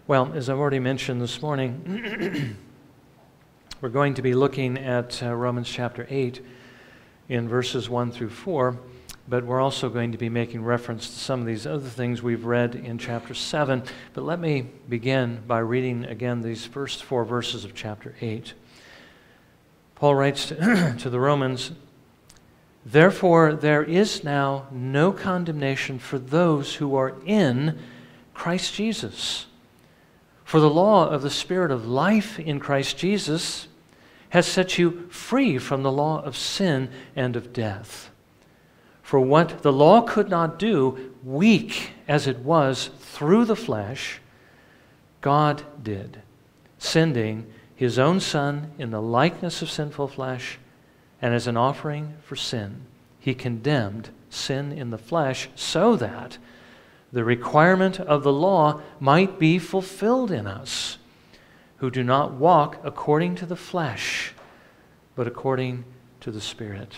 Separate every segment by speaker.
Speaker 1: Well, as I've already mentioned this morning, we're going to be looking at Romans chapter 8 in verses 1 through 4, but we're also going to be making reference to some of these other things we've read in chapter 7. But let me begin by reading again these first 4 verses of chapter 8. Paul writes to the Romans, "Therefore there is now no condemnation for those who are in Christ Jesus. For the law of the Spirit of life in Christ Jesus has set you free from the law of sin and of death. For what the law could not do, weak as it was through the flesh, God did, sending His own Son in the likeness of sinful flesh, and as an offering for sin, He condemned sin in the flesh so that the requirement of the law might be fulfilled in us, who do not walk according to the flesh, but according to the Spirit."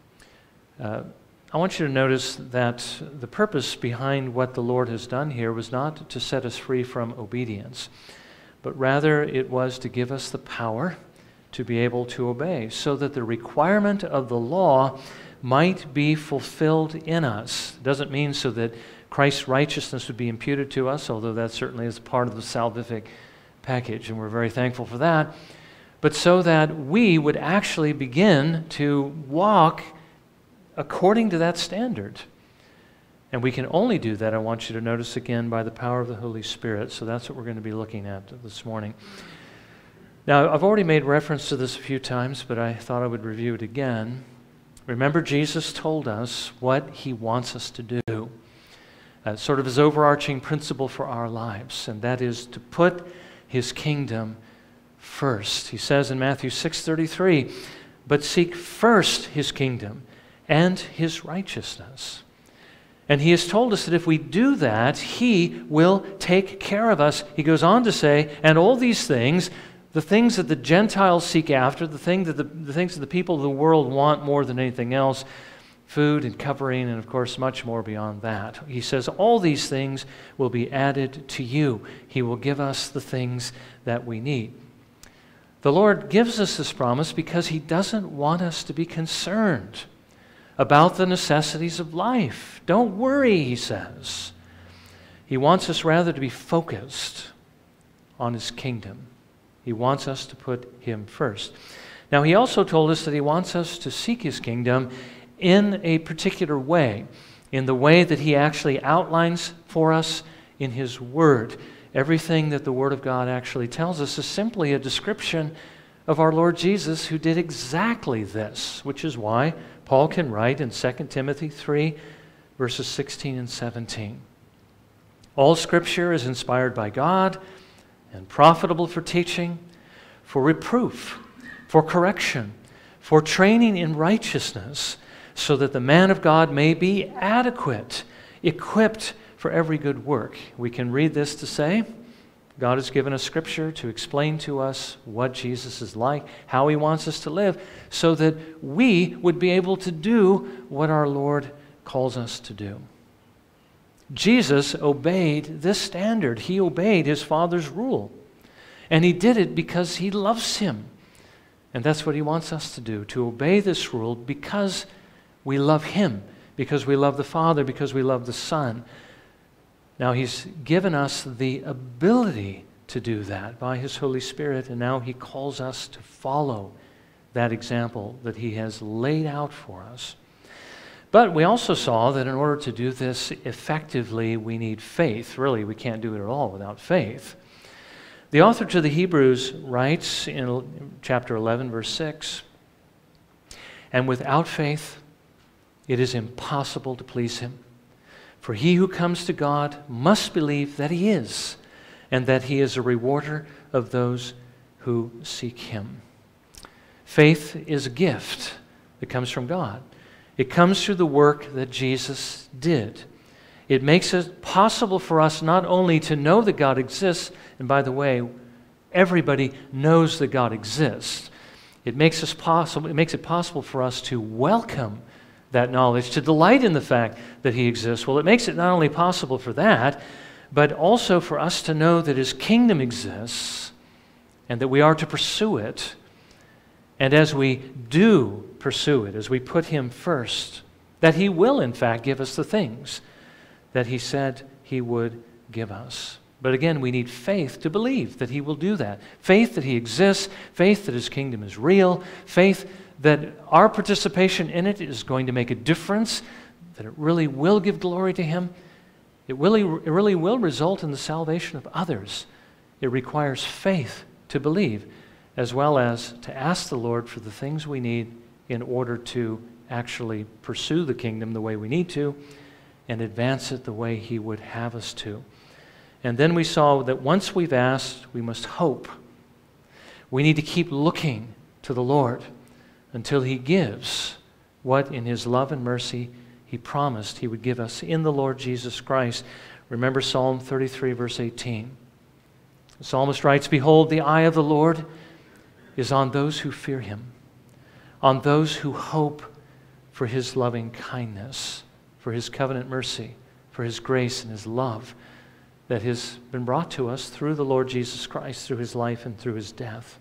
Speaker 1: I want you to notice that the purpose behind what the Lord has done here was not to set us free from obedience, but rather it was to give us the power to be able to obey, so that the requirement of the law might be fulfilled in us. It doesn't mean so that Christ's righteousness would be imputed to us, although that certainly is part of the salvific package, and we're very thankful for that, but so that we would actually begin to walk according to that standard. And we can only do that, I want you to notice again, by the power of the Holy Spirit. So that's what we're going to be looking at this morning. Now, I've already made reference to this a few times, but I thought I would review it again. Remember, Jesus told us what He wants us to do. Sort of His overarching principle for our lives, and that is to put His kingdom first. He says in Matthew 6:33, "But seek first His kingdom and His righteousness." And He has told us that if we do that, He will take care of us. He goes on to say, and all these things, the things that the Gentiles seek after, the things that the people of the world want more than anything else, food and covering, and of course much more beyond that. He says all these things will be added to you. He will give us the things that we need. The Lord gives us this promise because He doesn't want us to be concerned about the necessities of life. Don't worry, He says. He wants us rather to be focused on His kingdom. He wants us to put Him first. Now, He also told us that He wants us to seek His kingdom in a particular way, in the way that He actually outlines for us in His Word. Everything that the Word of God actually tells us is simply a description of our Lord Jesus, who did exactly this, which is why Paul can write in 2 Timothy 3, verses 16 and 17. "All Scripture is inspired by God and profitable for teaching, for reproof, for correction, for training in righteousness, so that the man of God may be adequate, equipped for every good work." We can read this to say, God has given us Scripture to explain to us what Jesus is like, how He wants us to live, so that we would be able to do what our Lord calls us to do. Jesus obeyed this standard. He obeyed His Father's rule. And He did it because He loves Him. And that's what He wants us to do, to obey this rule because we love Him, because we love the Father, because we love the Son. Now, He's given us the ability to do that by His Holy Spirit, and now He calls us to follow that example that He has laid out for us. But we also saw that in order to do this effectively, we need faith. Really, we can't do it at all without faith. The author to the Hebrews writes in chapter 11, verse 6, "And without faith, it is impossible to please Him. For he who comes to God must believe that He is, and that He is a rewarder of those who seek Him." Faith is a gift that comes from God. It comes through the work that Jesus did. It makes it possible for us not only to know that God exists, and by the way, everybody knows that God exists. It makes it possible for us to welcome that knowledge, to delight in the fact that He exists. Well, it makes it not only possible for that, but also for us to know that His kingdom exists and that we are to pursue it. And as we do pursue it, as we put Him first, that He will, in fact, give us the things that He said He would give us. But again, we need faith to believe that He will do that. Faith that He exists, faith that His kingdom is real, faith that our participation in it is going to make a difference, that it really will give glory to Him. It really will result in the salvation of others. It requires faith to believe, as well as to ask the Lord for the things we need in order to actually pursue the kingdom the way we need to and advance it the way He would have us to. And then we saw that once we've asked, we must hope. We need to keep looking to the Lord until He gives what in His love and mercy He promised He would give us in the Lord Jesus Christ. Remember Psalm 33, verse 18. The psalmist writes, "Behold, the eye of the Lord is on those who fear Him, on those who hope for His loving kindness, for His covenant mercy, for His grace and His love that has been brought to us through the Lord Jesus Christ, through His life and through His death."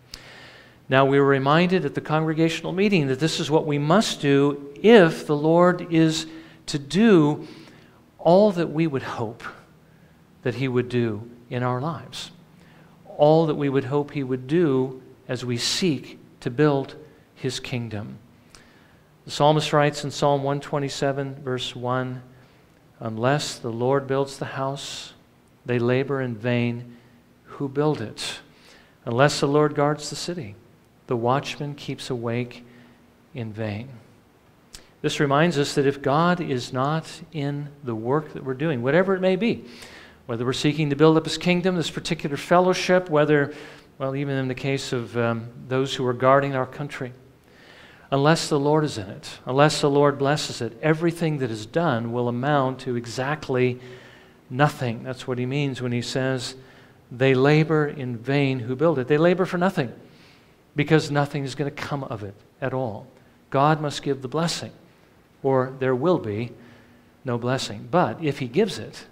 Speaker 1: Now, we were reminded at the congregational meeting that this is what we must do if the Lord is to do all that we would hope that He would do in our lives. All that we would hope He would do as we seek to build His kingdom. The psalmist writes in Psalm 127, verse 1, "Unless the Lord builds the house, they labor in vain who build it. Unless the Lord guards the city, the watchman keeps awake in vain." This reminds us that if God is not in the work that we're doing, whatever it may be, whether we're seeking to build up His kingdom, this particular fellowship, whether, well, even in the case of those who are guarding our country, unless the Lord is in it, unless the Lord blesses it, everything that is done will amount to exactly nothing. That's what He means when He says, they labor in vain who build it. They labor for nothing, because nothing is going to come of it at all. God must give the blessing, or there will be no blessing. But if He gives it,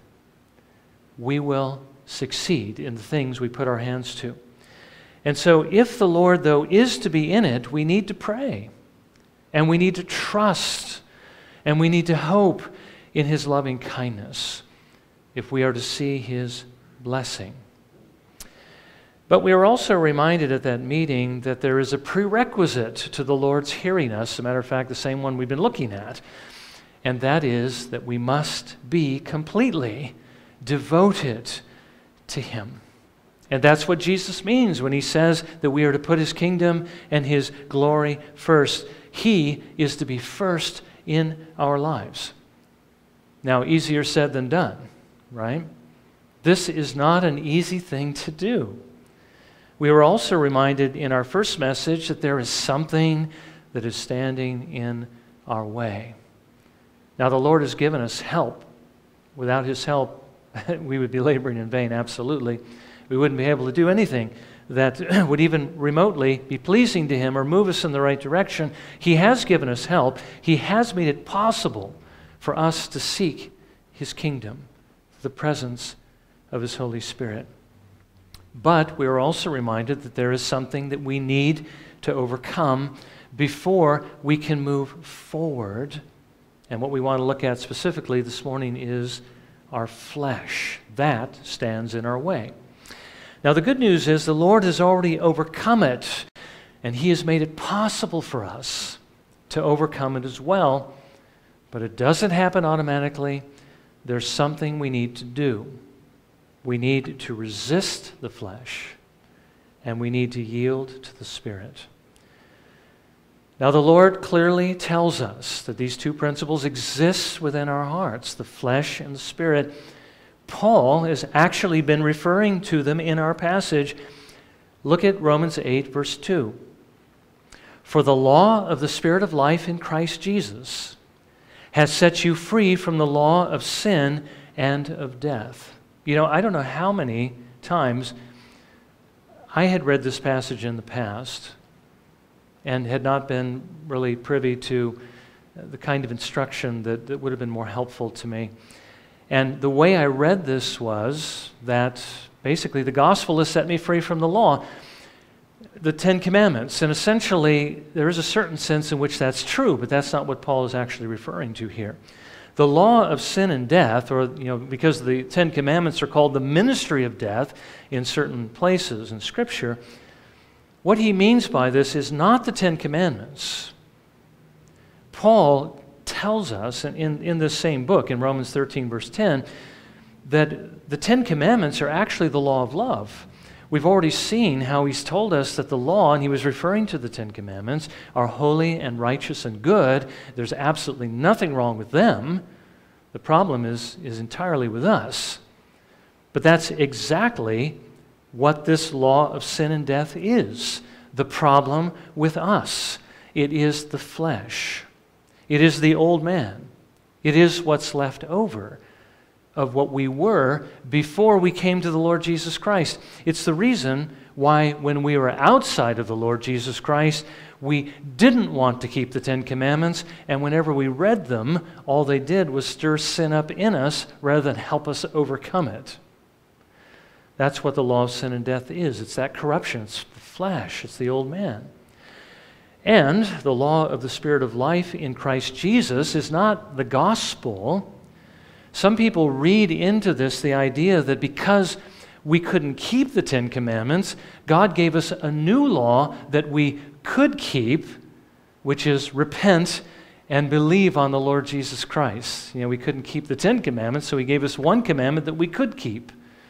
Speaker 1: we will succeed in the things we put our hands to. And so if the Lord, though, is to be in it, we need to pray, and we need to trust, and we need to hope in His loving kindness if we are to see His blessing. But we are also reminded at that meeting that there is a prerequisite to the Lord's hearing us, as a matter of fact, the same one we've been looking at, and that is that we must be completely devoted to Him. And that's what Jesus means when He says that we are to put His kingdom and His glory first. He is to be first in our lives. Now, easier said than done, right? This is not an easy thing to do. We were also reminded in our first message that there is something that is standing in our way. Now, the Lord has given us help. Without His help, we would be laboring in vain, absolutely. We wouldn't be able to do anything that would even remotely be pleasing to Him or move us in the right direction. He has given us help. He has made it possible for us to seek His kingdom, the presence of His Holy Spirit. But we are also reminded that there is something that we need to overcome before we can move forward. And what we want to look at specifically this morning is our flesh. That stands in our way. Now, the good news is the Lord has already overcome it, and He has made it possible for us to overcome it as well. But it doesn't happen automatically. There's something we need to do. We need to resist the flesh, and we need to yield to the Spirit. Now, the Lord clearly tells us that these two principles exist within our hearts, the flesh and the Spirit. Paul has actually been referring to them in our passage. Look at Romans 8, verse 2. "For the law of the Spirit of life in Christ Jesus has set you free from the law of sin and of death." You know, I don't know how many times I had read this passage in the past and had not been really privy to the kind of instruction that would have been more helpful to me. And the way I read this was that basically the gospel has set me free from the law, the Ten Commandments. And essentially, there is a certain sense in which that's true, but that's not what Paul is actually referring to here. The law of sin and death, or because the Ten Commandments are called the ministry of death in certain places in Scripture, what he means by this is not the Ten Commandments. Paul tells us in this same book, in Romans 13, verse 10, that the Ten Commandments are actually the law of love. We've already seen how he's told us that the law, and he was referring to the Ten Commandments, are holy and righteous and good. There's absolutely nothing wrong with them. The problem is entirely with us. But that's exactly what this law of sin and death is. The problem with us. It is the flesh. It is the old man. It is what's left over of what we were before we came to the Lord Jesus Christ. It's the reason why when we were outside of the Lord Jesus Christ, we didn't want to keep the Ten Commandments, and whenever we read them, all they did was stir sin up in us rather than help us overcome it. That's what the law of sin and death is. It's that corruption. It's the flesh. It's the old man. And the law of the Spirit of life in Christ Jesus is not the gospel. Some people read into this the idea that because we couldn't keep the Ten Commandments, God gave us a new law that we could keep, which is repent and believe on the Lord Jesus Christ. We couldn't keep the Ten Commandments, so he gave us one commandment that we could keep.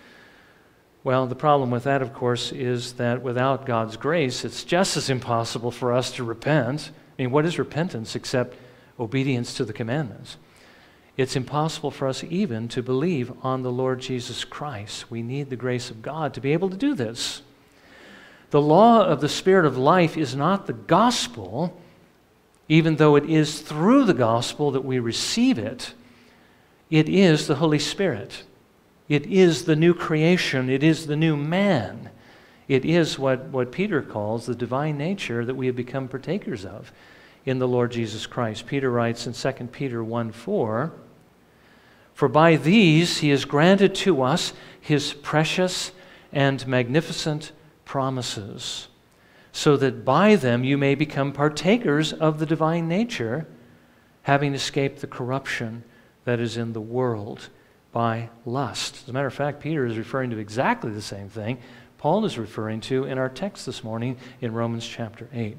Speaker 1: Well, the problem with that, of course, is that without God's grace, it's just as impossible for us to repent. What is repentance except obedience to the commandments? It's impossible for us even to believe on the Lord Jesus Christ. We need the grace of God to be able to do this. The law of the Spirit of life is not the gospel, even though it is through the gospel that we receive it. It is the Holy Spirit. It is the new creation. It is the new man. It is what Peter calls the divine nature that we have become partakers of in the Lord Jesus Christ. Peter writes in 2 Peter 1:4, "For by these he has granted to us his precious and magnificent promises, so that by them you may become partakers of the divine nature, having escaped the corruption that is in the world by lust." As a matter of fact, Peter is referring to exactly the same thing Paul is referring to in our text this morning in Romans chapter 8.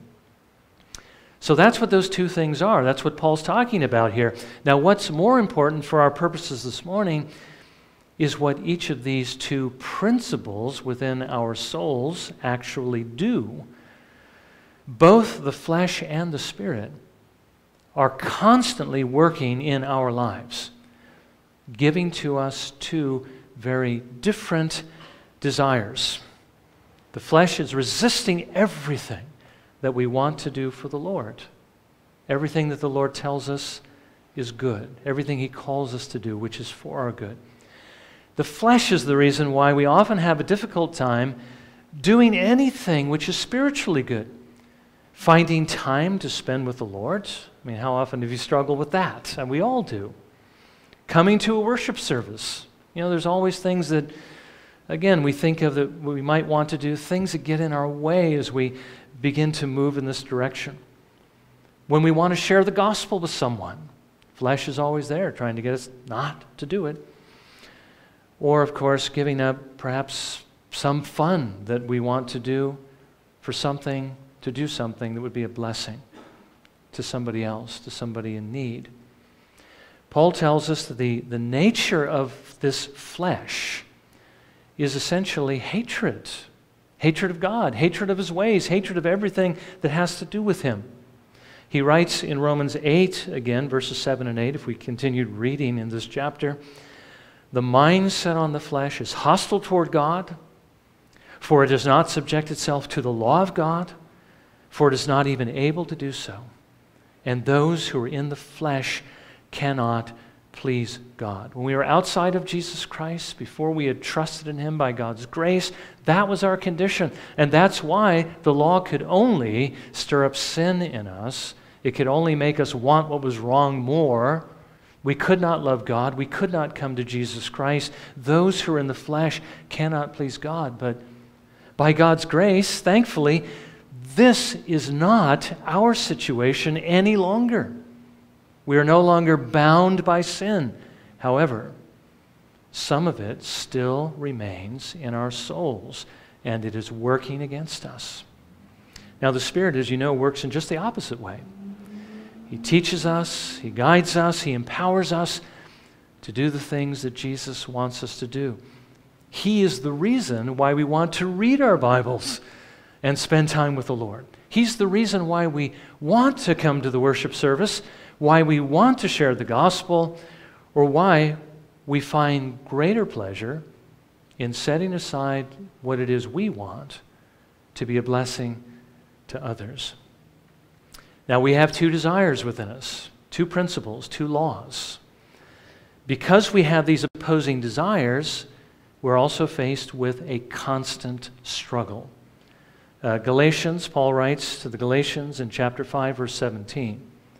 Speaker 1: So that's what those two things are. That's what Paul's talking about here. Now, what's more important for our purposes this morning is what each of these two principles within our souls actually do. Both the flesh and the spirit are constantly working in our lives, giving to us two very different desires. The flesh is resisting everything that we want to do for the Lord. Everything that the Lord tells us is good. Everything he calls us to do, which is for our good. The flesh is the reason why we often have a difficult time doing anything which is spiritually good. Finding time to spend with the Lord. How often have you struggled with that? And we all do. Coming to a worship service. There's always things that, again, we think of that we might want to do, things that get in our way as we begin to move in this direction. When we want to share the gospel with someone, flesh is always there trying to get us not to do it. Or, of course, giving up perhaps some fun that we want to do for something, to do something that would be a blessing to somebody else, to somebody in need. Paul tells us that the nature of this flesh is essentially hatred. Hatred of God, hatred of his ways, hatred of everything that has to do with him. He writes in Romans 8, again, verses 7 and 8, if we continued reading in this chapter, "The mind set on the flesh is hostile toward God, for it does not subject itself to the law of God, for it is not even able to do so. And those who are in the flesh cannot please God." When we were outside of Jesus Christ, before we had trusted in him by God's grace, that was our condition. And that's why the law could only stir up sin in us. It could only make us want what was wrong more, We could not love God. We could not come to Jesus Christ. Those who are in the flesh cannot please God. But by God's grace, thankfully, this is not our situation any longer. We are no longer bound by sin. However, some of it still remains in our souls, and it is working against us. Now, the Spirit, as you know, works in just the opposite way. He teaches us, He guides us, He empowers us to do the things that Jesus wants us to do. He is the reason why we want to read our Bibles and spend time with the Lord. He's the reason why we want to come to the worship service, why we want to share the gospel, or why we find greater pleasure in setting aside what it is we want to be a blessing to others. Now, we have two desires within us, two principles, two laws. Because we have these opposing desires, we're also faced with a constant struggle. Galatians, Paul writes to the Galatians in chapter 5, verse 17,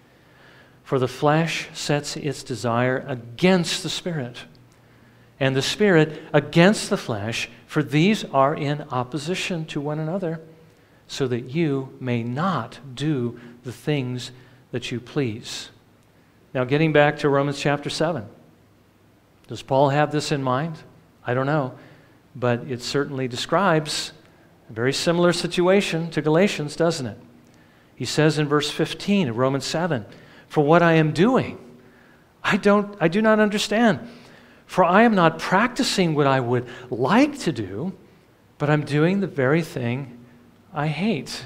Speaker 1: "For the flesh sets its desire against the Spirit, and the Spirit against the flesh, for these are in opposition to one another, so that you may not do the things that you please." Now, getting back to Romans chapter 7, does Paul have this in mind? I don't know, but it certainly describes a very similar situation to Galatians, doesn't it? He says in verse 15 of Romans 7, "For what I am doing, I do not understand. For I am not practicing what I would like to do, but I'm doing the very thing I hate."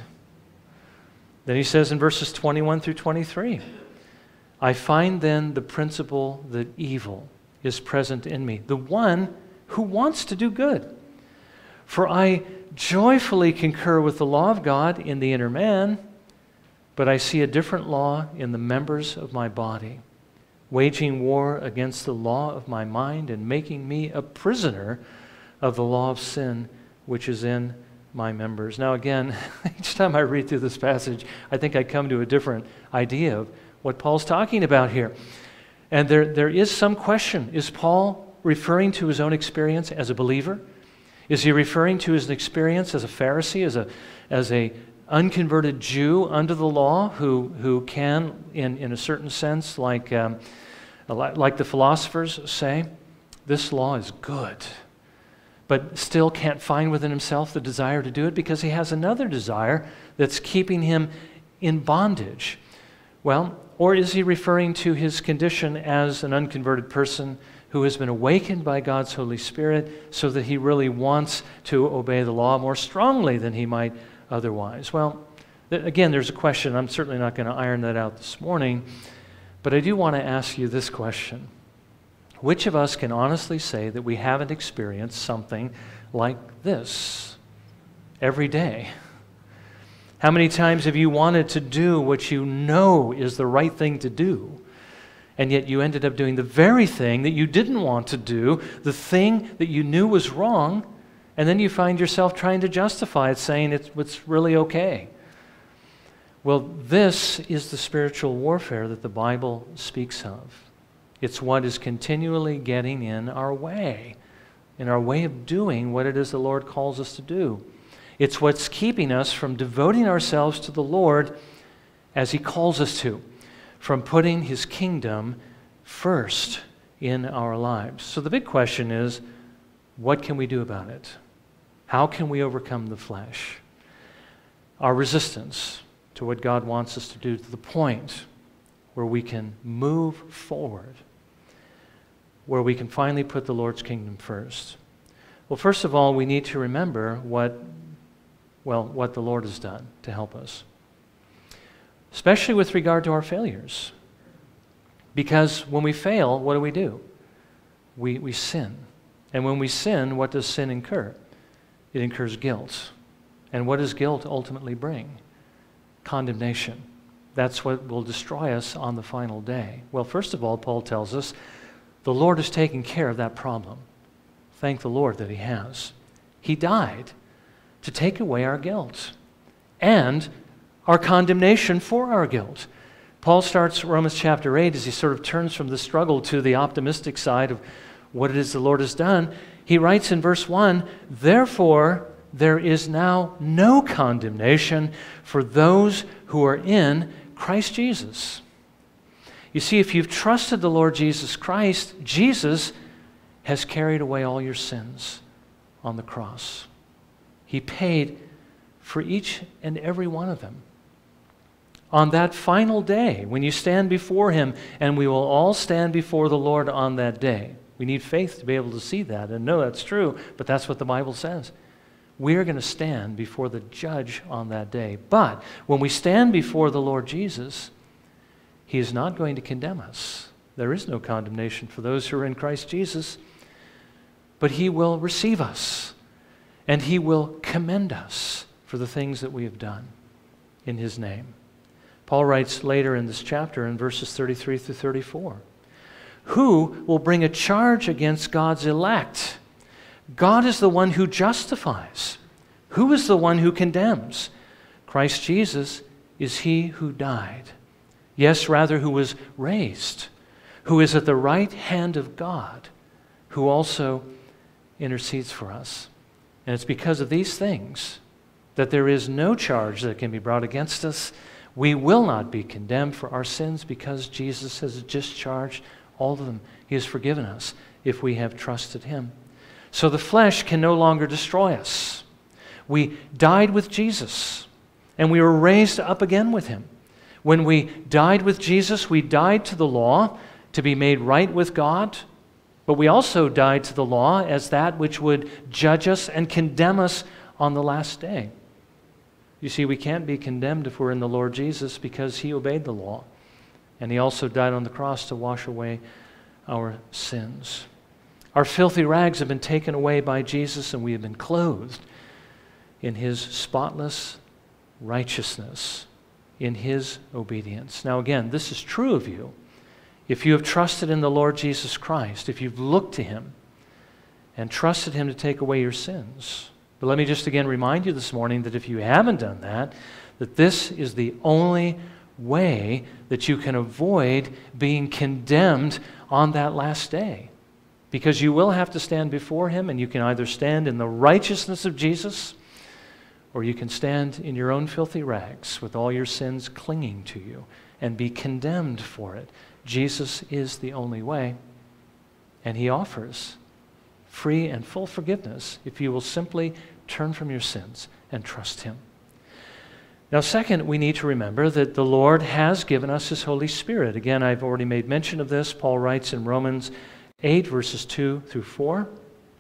Speaker 1: Then he says in verses 21 through 23, "I find then the principle that evil is present in me, the one who wants to do good. For I joyfully concur with the law of God in the inner man, but I see a different law in the members of my body, waging war against the law of my mind and making me a prisoner of the law of sin which is in my members." Now again, each time I read through this passage, I think I come to a different idea of what Paul's talking about here. And there is some question. Is Paul referring to his own experience as a believer? Is he referring to his experience as a Pharisee, as a unconverted Jew under the law who can, in a certain sense, like the philosophers say, this law is good, but still can't find within himself the desire to do it because he has another desire that's keeping him in bondage? Well, or is he referring to his condition as an unconverted person who has been awakened by God's Holy Spirit so that he really wants to obey the law more strongly than he might otherwise? Well, again, there's a question. I'm certainly not going to iron that out this morning, but I do want to ask you this question. Which of us can honestly say that we haven't experienced something like this every day? How many times have you wanted to do what you know is the right thing to do, and yet you ended up doing the very thing that you didn't want to do, the thing that you knew was wrong, and then you find yourself trying to justify it, saying it's really okay? Well, this is the spiritual warfare that the Bible speaks of. It's what is continually getting in our way of doing what it is the Lord calls us to do. It's what's keeping us from devoting ourselves to the Lord as He calls us to, from putting His kingdom first in our lives. So the big question is, what can we do about it? How can we overcome the flesh? Our resistance to what God wants us to do, to the point where we can move forward, where we can finally put the Lord's kingdom first. Well, first of all, we need to remember what the Lord has done to help us, especially with regard to our failures. Because when we fail, what do? We sin. And when we sin, what does sin incur? It incurs guilt. And what does guilt ultimately bring? Condemnation. That's what will destroy us on the final day. Well, first of all, Paul tells us the Lord has taken care of that problem. Thank the Lord that He has. He died to take away our guilt and our condemnation for our guilt. Paul starts Romans chapter 8 as he sort of turns from the struggle to the optimistic side of what it is the Lord has done. He writes in verse 1, "Therefore there is now no condemnation for those who are in Christ Jesus." You see, if you've trusted the Lord Jesus Christ, Jesus has carried away all your sins on the cross. He paid for each and every one of them. On that final day, when you stand before Him, and we will all stand before the Lord on that day. We need faith to be able to see that and know that's true, but that's what the Bible says. We are going to stand before the judge on that day. But when we stand before the Lord Jesus, He is not going to condemn us. There is no condemnation for those who are in Christ Jesus, but He will receive us, and He will commend us for the things that we have done in His name. Paul writes later in this chapter in verses 33 through 34, "Who will bring a charge against God's elect? God is the one who justifies. Who is the one who condemns? Christ Jesus is He who died. Yes, rather, who was raised, who is at the right hand of God, who also intercedes for us." And it's because of these things that there is no charge that can be brought against us. We will not be condemned for our sins because Jesus has discharged all of them. He has forgiven us if we have trusted Him. So the flesh can no longer destroy us. We died with Jesus, and we were raised up again with Him. When we died with Jesus, we died to the law to be made right with God, but we also died to the law as that which would judge us and condemn us on the last day. You see, we can't be condemned if we're in the Lord Jesus because He obeyed the law, and He also died on the cross to wash away our sins. Our filthy rags have been taken away by Jesus, and we have been clothed in His spotless righteousness, in His obedience. Now again, this is true of you if you have trusted in the Lord Jesus Christ, if you've looked to Him and trusted Him to take away your sins. But let me just again remind you this morning that if you haven't done that, that this is the only way that you can avoid being condemned on that last day. Because you will have to stand before Him, and you can either stand in the righteousness of Jesus, or you can stand in your own filthy rags with all your sins clinging to you and be condemned for it. Jesus is the only way, and He offers free and full forgiveness if you will simply turn from your sins and trust Him. Now, second, we need to remember that the Lord has given us His Holy Spirit. Again, I've already made mention of this. Paul writes in Romans 8, verses 2 through 4,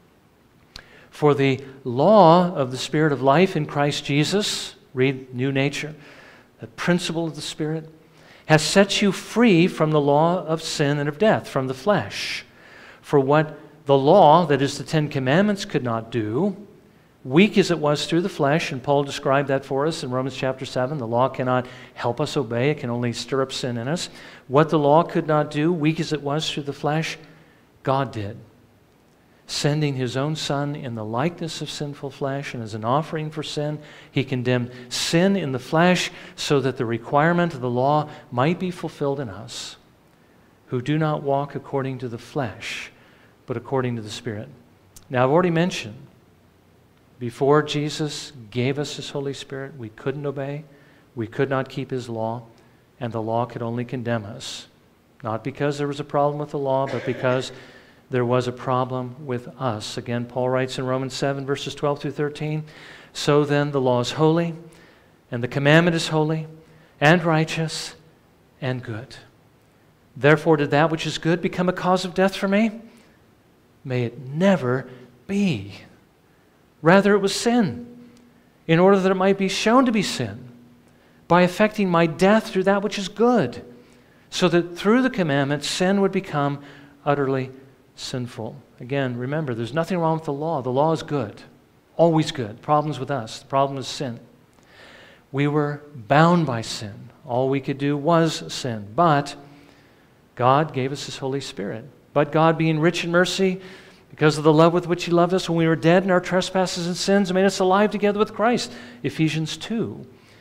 Speaker 1: "For the law of the Spirit of life in Christ Jesus," read new nature, the principle of the Spirit, "has set you free from the law of sin and of death," from the flesh. "For what the law," that is the Ten Commandments, "could not do, weak as it was through the flesh," and Paul described that for us in Romans chapter 7, the law cannot help us obey, it can only stir up sin in us. "What the law could not do, weak as it was through the flesh, God did, sending His own Son in the likeness of sinful flesh, and as an offering for sin, He condemned sin in the flesh so that the requirement of the law might be fulfilled in us, who do not walk according to the flesh, but according to the Spirit." Now, I've already mentioned, before Jesus gave us His Holy Spirit, we couldn't obey, we could not keep His law, and the law could only condemn us. Not because there was a problem with the law, but because there was a problem with us. Again, Paul writes in Romans 7, verses 12 through 13, "So then the law is holy, and the commandment is holy, and righteous, and good. Therefore did that which is good become a cause of death for me? May it never be. Rather it was sin, in order that it might be shown to be sin, by effecting my death through that which is good, so that through the commandment sin would become utterly sinful." Again, remember, there's nothing wrong with the law. The law is good, always good. Problems with us. The problem is sin. We were bound by sin. All we could do was sin. But God gave us His Holy Spirit. But God, being rich in mercy, because of the love with which He loved us when we were dead in our trespasses and sins, made us alive together with Christ. Ephesians 2.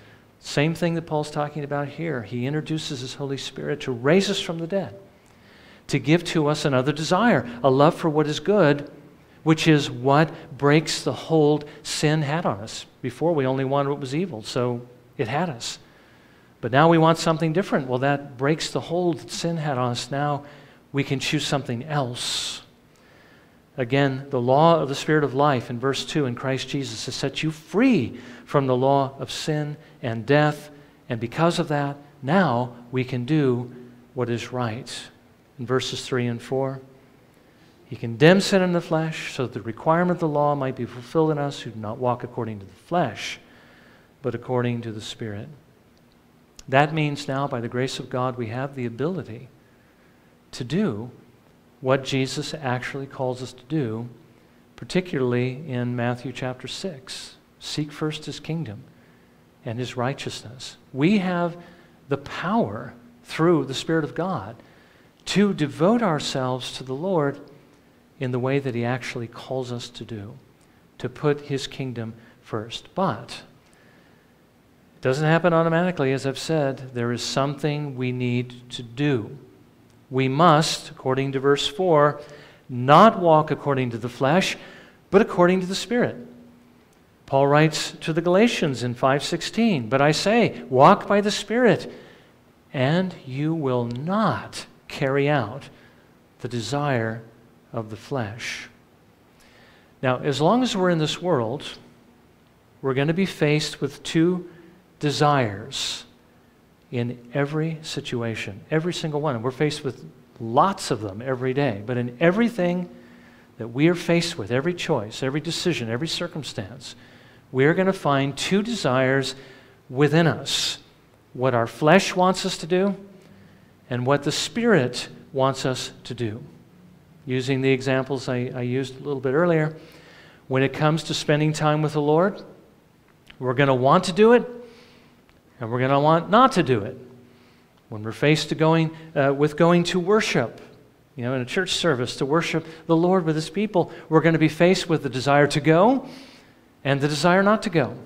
Speaker 1: Same thing that Paul's talking about here. He introduces his Holy Spirit to raise us from the dead, to give to us another desire, a love for what is good, which is what breaks the hold sin had on us. Before, we only wanted what was evil, so it had us. But now we want something different. Well, that breaks the hold that sin had on us. Now we can choose something else. Again, the law of the Spirit of life in verse 2 in Christ Jesus has set you free from the law of sin and death. And because of that, now we can do what is right. In verses 3 and 4, He condemned sin in the flesh so that the requirement of the law might be fulfilled in us who do not walk according to the flesh, but according to the Spirit. That means now, by the grace of God, we have the ability to do what Jesus actually calls us to do, particularly in Matthew chapter 6. Seek first His kingdom and His righteousness. We have the power through the Spirit of God to devote ourselves to the Lord in the way that He actually calls us to do, to put His kingdom first. But it doesn't happen automatically, as I've said. There is something we need to do. We must, according to verse 4, not walk according to the flesh, but according to the Spirit. Paul writes to the Galatians in 5:16, "But I say, walk by the Spirit, and you will not carry out the desire of the flesh." Now, as long as we're in this world, we're going to be faced with two desires in every situation, every single one. And we're faced with lots of them every day. But in everything that we are faced with, every choice, every decision, every circumstance, we're going to find two desires within us. What our flesh wants us to do and what the Spirit wants us to do. Using the examples I used a little bit earlier, when it comes to spending time with the Lord, we're going to want to do it, and we're going to want not to do it. When we're faced with going to worship, in a church service, to worship the Lord with His people, we're going to be faced with the desire to go and the desire not to go.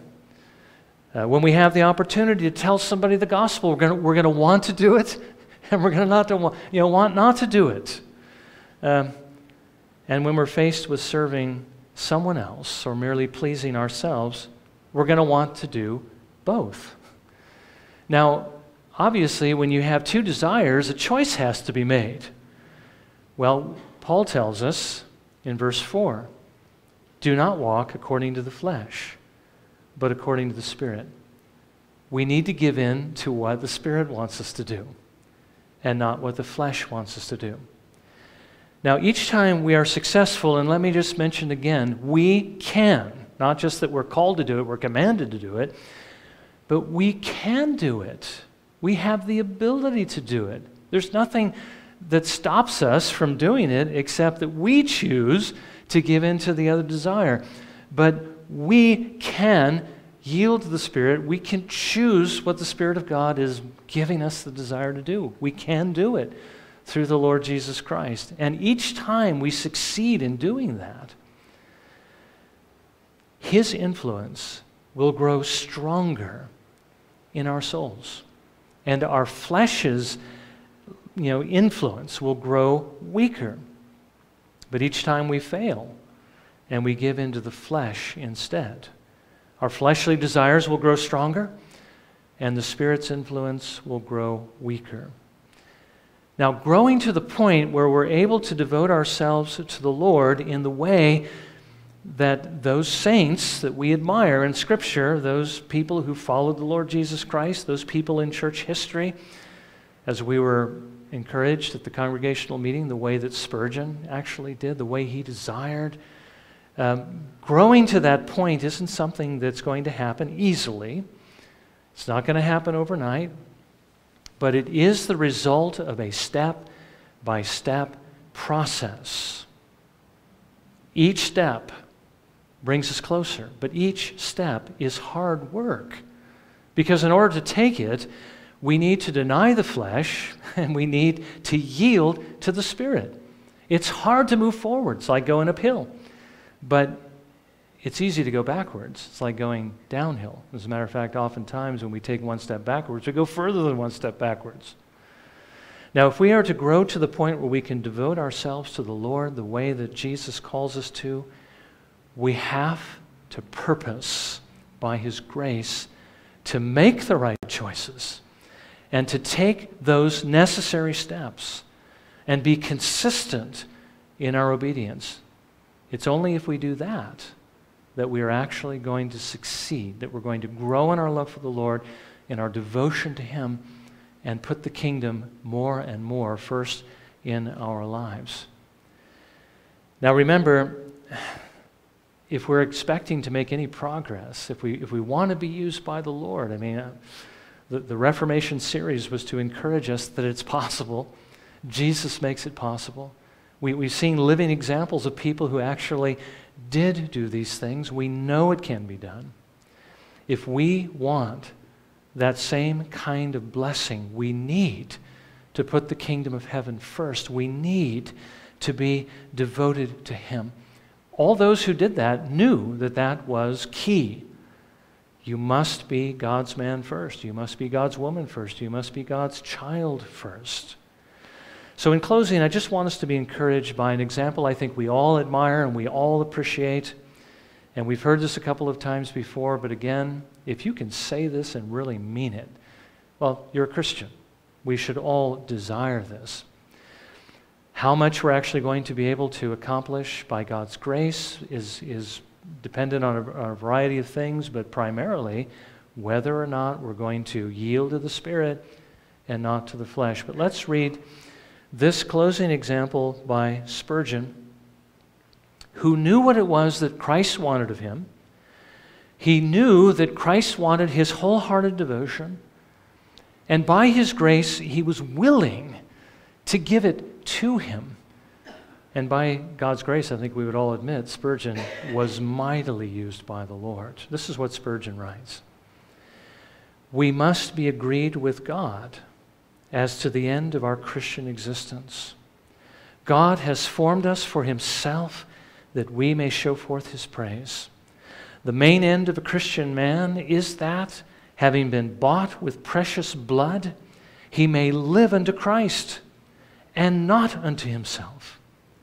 Speaker 1: When we have the opportunity to tell somebody the gospel, we're going to want to do it, and we're going to want not to do it. And when we're faced with serving someone else or merely pleasing ourselves, we're going to want to do both. Now, obviously, when you have two desires, a choice has to be made. Well, Paul tells us in verse 4, do not walk according to the flesh, but according to the Spirit. We need to give in to what the Spirit wants us to do and not what the flesh wants us to do. Now, each time we are successful, and let me just mention again, we can, not just that we're called to do it, we're commanded to do it, but we can do it. We have the ability to do it. There's nothing that stops us from doing it except that we choose to give in to the other desire. But we can yield to the Spirit. We can choose what the Spirit of God is giving us the desire to do. We can do it through the Lord Jesus Christ. And each time we succeed in doing that, His influence will grow stronger in our souls. And our flesh's influence will grow weaker. But each time we fail and we give into the flesh instead, our fleshly desires will grow stronger and the Spirit's influence will grow weaker. Now, growing to the point where we're able to devote ourselves to the Lord in the way that those saints that we admire in Scripture, those people who followed the Lord Jesus Christ, those people in church history, as we were encouraged at the congregational meeting, the way that Spurgeon actually did, the way he desired. Growing to that point isn't something that's going to happen easily. It's not going to happen overnight, but it is the result of a step-by-step process. Each step brings us closer, but each step is hard work. Because in order to take it, we need to deny the flesh and we need to yield to the Spirit. It's hard to move forward. It's like going uphill. But it's easy to go backwards. It's like going downhill. As a matter of fact, oftentimes when we take one step backwards, we go further than one step backwards. Now, if we are to grow to the point where we can devote ourselves to the Lord the way that Jesus calls us to, we have to purpose by His grace to make the right choices and to take those necessary steps and be consistent in our obedience. It's only if we do that that we are actually going to succeed, that we're going to grow in our love for the Lord, in our devotion to Him, and put the kingdom more and more first in our lives. Now remember, if we're expecting to make any progress, if we want to be used by the Lord, I mean, the Reformation series was to encourage us that it's possible. Jesus makes it possible. We've seen living examples of people who actually did do these things. We know it can be done. If we want that same kind of blessing, we need to put the kingdom of heaven first. We need to be devoted to Him. All those who did that knew that that was key. You must be God's man first. You must be God's woman first. You must be God's child first. So in closing, I just want us to be encouraged by an example I think we all admire and we all appreciate. And we've heard this a couple of times before, but again, if you can say this and really mean it, well, you're a Christian. We should all desire this. How much we're actually going to be able to accomplish by God's grace is dependent on a variety of things, but primarily whether or not we're going to yield to the Spirit and not to the flesh. But let's read this closing example by Spurgeon, who knew what it was that Christ wanted of him. He knew that Christ wanted his wholehearted devotion, and by His grace, he was willing to give it to Him. And by God's grace, I think we would all admit, Spurgeon was mightily used by the Lord. This is what Spurgeon writes. We must be agreed with God as to the end of our Christian existence. God has formed us for Himself that we may show forth His praise. The main end of a Christian man is that, having been bought with precious blood, he may live unto Christ and not unto himself.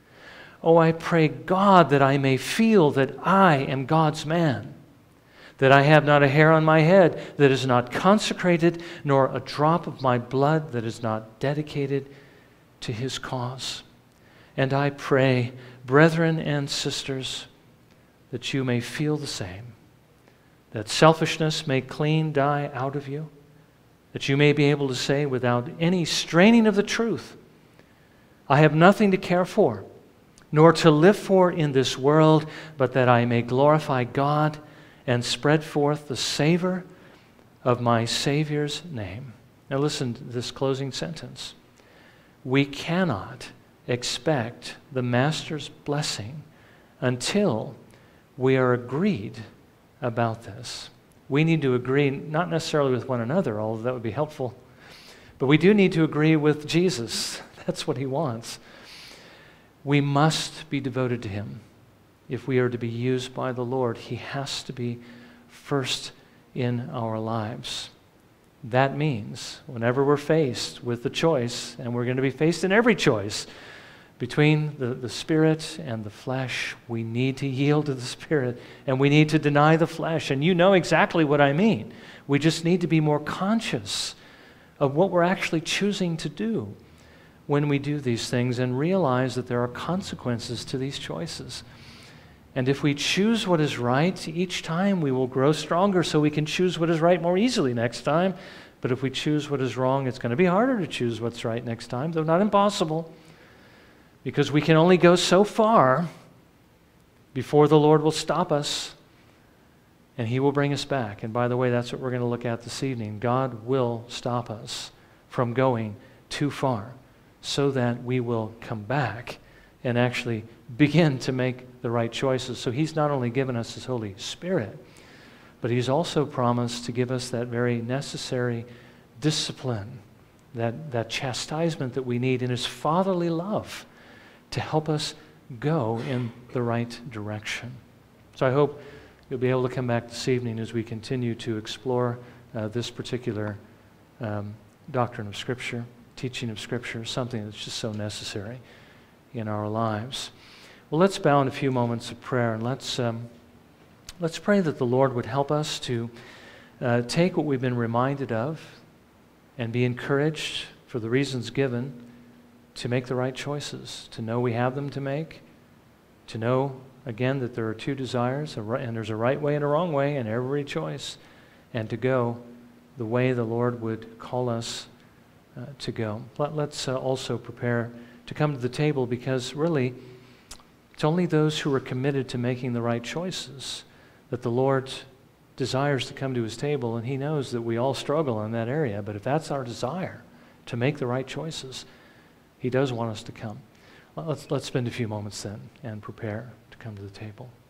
Speaker 1: Oh, I pray God that I may feel that I am God's man, that I have not a hair on my head that is not consecrated, nor a drop of my blood that is not dedicated to His cause. And I pray, brethren and sisters, that you may feel the same, that selfishness may clean die out of you, that you may be able to say without any straining of the truth, I have nothing to care for, nor to live for in this world, but that I may glorify God and spread forth the savor of my Savior's name. Now listen to this closing sentence. We cannot expect the Master's blessing until we are agreed about this. We need to agree not necessarily with one another, although that would be helpful, but we do need to agree with Jesus. That's what He wants. We must be devoted to Him. If we are to be used by the Lord, He has to be first in our lives. That means whenever we're faced with the choice, and we're going to be faced in every choice, between the Spirit and the flesh, we need to yield to the Spirit, and we need to deny the flesh. And you know exactly what I mean. We just need to be more conscious of what we're actually choosing to do when we do these things, and realize that there are consequences to these choices. And if we choose what is right each time, we will grow stronger so we can choose what is right more easily next time. But if we choose what is wrong, it's going to be harder to choose what's right next time, though not impossible, because we can only go so far before the Lord will stop us and He will bring us back. And by the way, that's what we're going to look at this evening. God will stop us from going too far so that we will come back and actually begin to make the right choices. So He's not only given us His Holy Spirit, but He's also promised to give us that very necessary discipline, that chastisement that we need in His fatherly love to help us go in the right direction. So I hope you'll be able to come back this evening as we continue to explore this particular doctrine of Scripture, teaching of Scripture, something that's just so necessary in our lives. Well, let's bow in a few moments of prayer, and let's pray that the Lord would help us to take what we've been reminded of and be encouraged for the reasons given to make the right choices, to know we have them to make, to know, again, that there are two desires, and there's a right way and a wrong way in every choice, and to go the way the Lord would call us to go. Let's also prepare to come to the table, because really, it's only those who are committed to making the right choices that the Lord desires to come to his table, and he knows that we all struggle in that area. But if that's our desire, to make the right choices, he does want us to come. Let's spend a few moments then and prepare to come to the table.